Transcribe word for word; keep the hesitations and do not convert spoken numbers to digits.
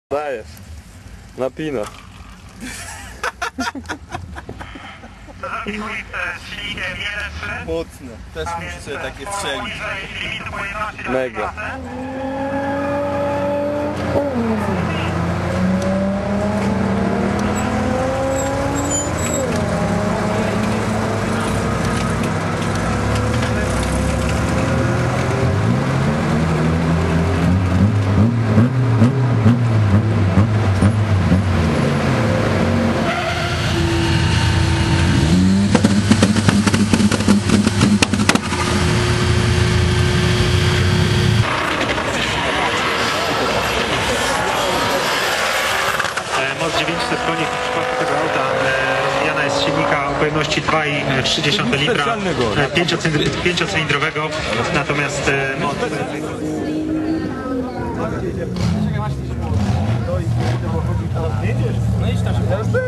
Dajesz. Napina. Mocne. Też muszę sobie takie strzelić. Mega. Moc dziewięćset koni w przypadku tego auta rozwijana jest z silnika o pojemności dwa i trzy dziesiąte litra pięciocylindrowego, natomiast moc... No idź tam się.